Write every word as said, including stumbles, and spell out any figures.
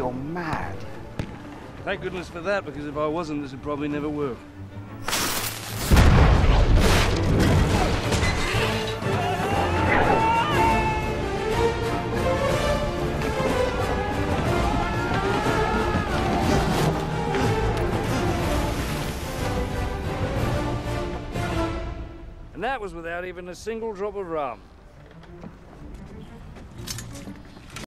You're mad. Thank goodness for that, because if I wasn't, this would probably never work. And that was without even a single drop of rum.